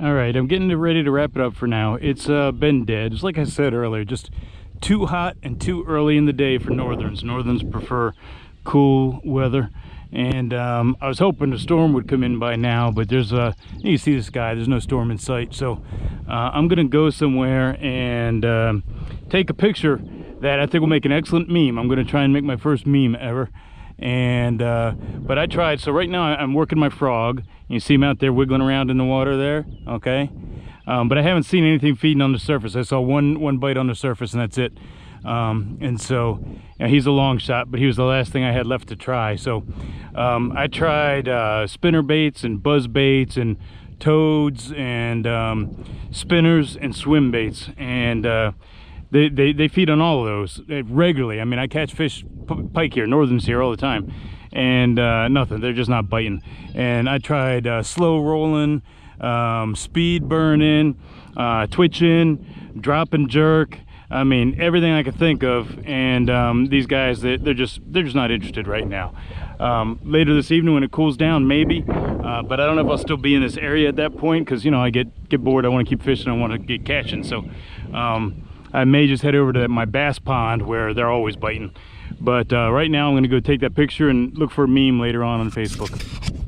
All right, I'm getting ready to wrap it up for now. It's been dead. Just like I said earlier, just too hot and too early in the day for northerns. Northerns prefer cool weather. And I was hoping a storm would come in by now, but there's you see the sky, there's no storm in sight. So I'm gonna go somewhere and take a picture that I think will make an excellent meme. I'm gonna try and make my first meme ever. And but I tried. So right now I'm working my frog. You see him out there wiggling around in the water there, okay? But I haven't seen anything feeding on the surface. I saw one bite on the surface and that's it. And so you know, he's a long shot, but he was the last thing I had left to try. So I tried spinner baits and buzz baits and toads and spinners and swim baits, and they feed on all of those regularly. I mean, I catch fish, pike here, northerns here all the time, and nothing, they're just not biting. And I tried slow rolling, speed burning, twitching, drop and jerk. I mean, everything I could think of, and these guys, they're just not interested right now. Later this evening when it cools down, maybe, but I don't know if I'll still be in this area at that point, because you know, I get bored, I want to keep fishing, I want to get catching. So I may just head over to my bass pond where they're always biting. But right now I'm going to go take that picture and look for a meme later on Facebook.